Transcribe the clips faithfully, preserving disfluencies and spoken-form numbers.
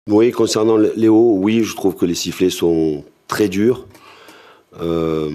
Oui, concernant Léo, oui, je trouve que les sifflets sont très durs. Euh,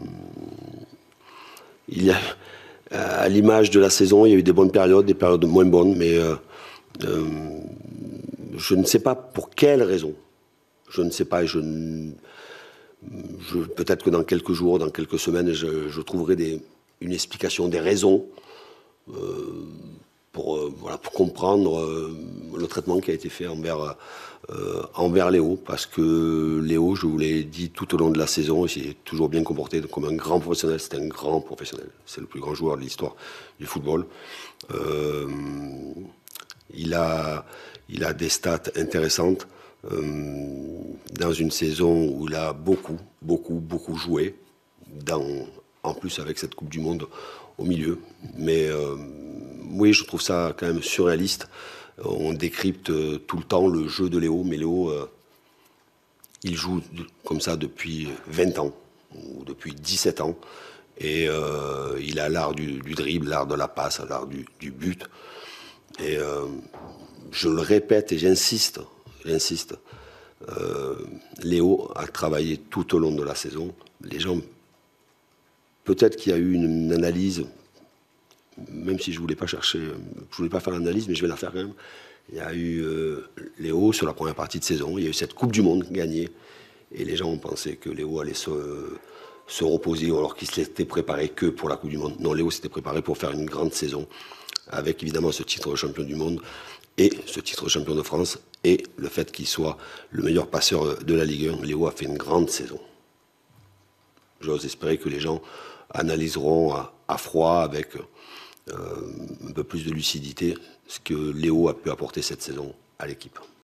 il y a, à l'image de la saison, il y a eu des bonnes périodes, des périodes moins bonnes, mais euh, euh, je ne sais pas pour quelle raison. Je ne sais pas. Je, je, peut-être que dans quelques jours, dans quelques semaines, je, je trouverai des, une explication, des raisons euh, pour, euh, voilà, pour comprendre euh, le traitement qui a été fait envers, euh, envers Léo. Parce que Léo, je vous l'ai dit tout au long de la saison, il s'est toujours bien comporté comme un grand professionnel. C'est un grand professionnel. C'est le plus grand joueur de l'histoire du football. Euh, il, a, il a des stats intéressantes. Euh, dans une saison où il a beaucoup, beaucoup, beaucoup joué, dans, en plus avec cette Coupe du Monde au milieu. Mais euh, oui, je trouve ça quand même surréaliste. On décrypte euh, tout le temps le jeu de Léo, mais Léo, euh, il joue comme ça depuis vingt ans, ou depuis dix-sept ans. Et euh, il a l'art du, du dribble, l'art de la passe, l'art du, du but. Et euh, je le répète et j'insiste, j'insiste, euh, Léo a travaillé tout au long de la saison. Les gens, peut-être qu'il y a eu une, une analyse, même si je voulais pas chercher, je voulais pas faire l'analyse, mais je vais la faire quand même. Il y a eu euh, Léo sur la première partie de saison, il y a eu cette Coupe du Monde gagnée, et les gens ont pensé que Léo allait se, se reposer alors qu'il s'était préparé que pour la Coupe du Monde. Non, Léo s'était préparé pour faire une grande saison, avec évidemment ce titre de champion du monde et ce titre de champion de France, et le fait qu'il soit le meilleur passeur de la Ligue un. Léo a fait une grande saison. J'ose espérer que les gens analyseront à, à froid, avec euh, un peu plus de lucidité, ce que Léo a pu apporter cette saison à l'équipe.